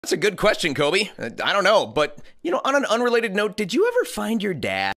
That's a good question, Kobe. I don't know, but, on an unrelated note, did you ever find your dad?